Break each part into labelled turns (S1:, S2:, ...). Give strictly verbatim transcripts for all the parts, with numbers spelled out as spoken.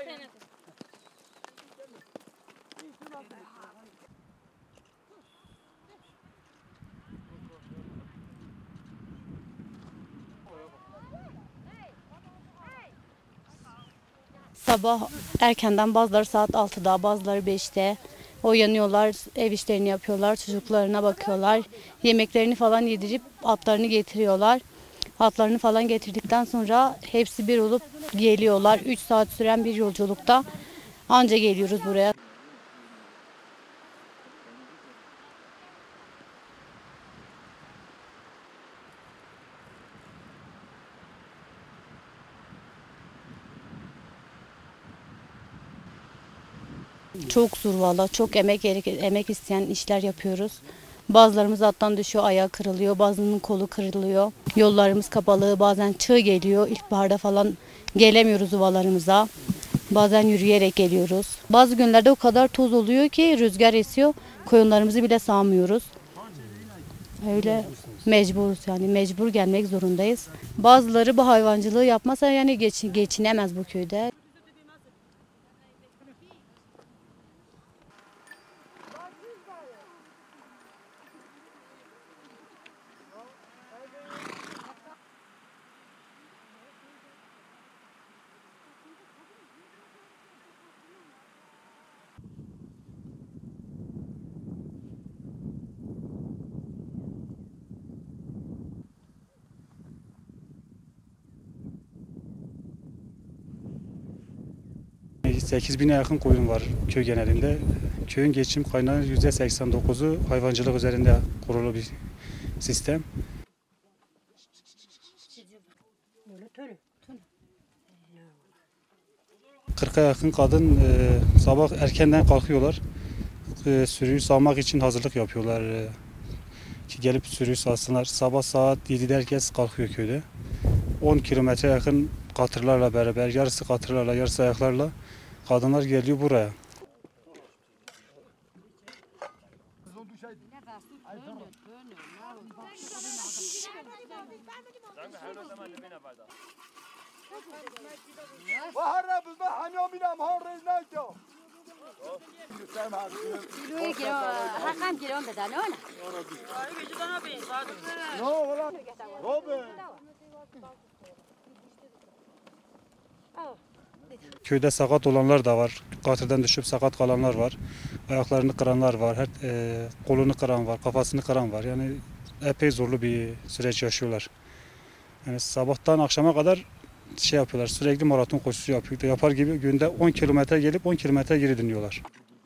S1: Sabah erkenden bazıları saat altıda, bazıları beşte uyanıyorlar, ev işlerini yapıyorlar, çocuklarına bakıyorlar. Yemeklerini falan yedirip atlarını getiriyorlar. Atlarını falan getirdikten sonra hepsi bir olup geliyorlar. üç saat süren bir yolculukta anca geliyoruz buraya. Çok zor valla, çok emek emek isteyen işler yapıyoruz. Bazılarımız attan düşüyor, ayağı kırılıyor, bazılarının kolu kırılıyor. Yollarımız kapalı, bazen çığ geliyor. İlkbaharda falan gelemiyoruz yuvalarımıza. Bazen yürüyerek geliyoruz. Bazı günlerde o kadar toz oluyor ki rüzgar esiyor, koyunlarımızı bile sağmıyoruz. Öyle mecburuz, yani mecbur gelmek zorundayız. Bazıları bu hayvancılığı yapmasa yani geç, geçinemez bu köyde.
S2: sekiz bine yakın koyun var köy genelinde. Köyün geçim kaynağı yüzde seksen dokuzu hayvancılık üzerinde kurulu bir sistem. kırka yakın kadın e, sabah erkenden kalkıyorlar. E, sürüyü sağmak için hazırlık yapıyorlar. E, ki gelip sürüyü sağsınlar. Sabah saat yedide herkes kalkıyor köyde. on kilometre yakın katırlarla beraber, yarısı katırlarla, yarısı ayaklarla kadınlar geliyor buraya. Köyde sakat olanlar da var. Katırdan düşüp sakat kalanlar var. Ayaklarını kıranlar var. Her, e, kolunu kıran var. Kafasını kıran var. Yani epey zorlu bir süreç yaşıyorlar. Yani sabahtan akşama kadar şey yapıyorlar. Sürekli maraton koşusu yapıyor. Yapar gibi günde on kilometre gelip on kilometre geri dönüyorlar.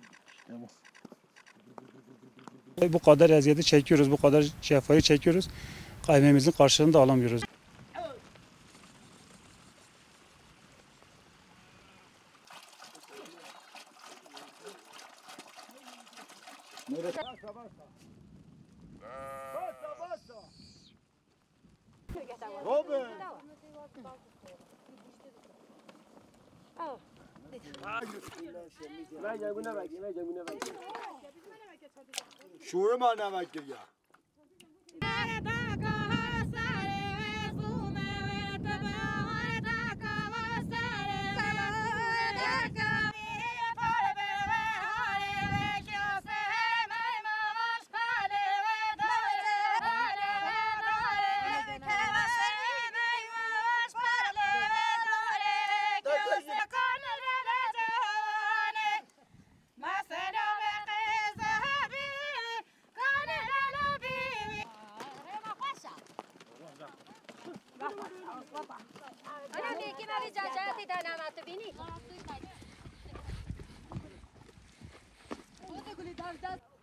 S2: Bu kadar eziyeti çekiyoruz. Bu kadar cefayı çekiyoruz. Emeğimizin karşılığını da alamıyoruz.
S3: شوره ما نمک گریا
S4: أنا بيجي ما بيجاجاتي ده أنا ما تبيني.